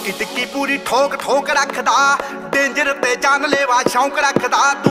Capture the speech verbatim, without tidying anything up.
ਟਿੱਕੀ ਟਿੱਕੀ ਪੂਰੀ ਠੋਕ ਠੋਕ ਰੱਖਦਾ, ਡੇਂਜਰ ਤੇ ਜਾਨ ਲੈਵਾ ਸ਼ੌਂਕ ਰੱਖਦਾ।